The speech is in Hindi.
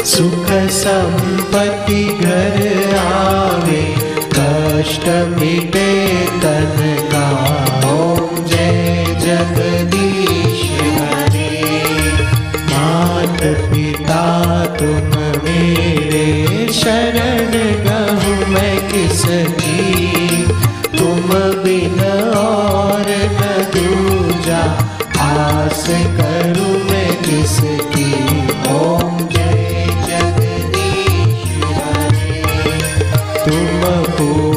सुख संपत्ति घर आवे, कष्ट मिटे तन का। ओम जय जगदीश हरे। मात पिता तुम मेरे, शरण गहूँ मैं किसकी। तुम बिन और न दूजा, आस करूँ मैं किसकी। ओम जय जगदीश हरे। तुम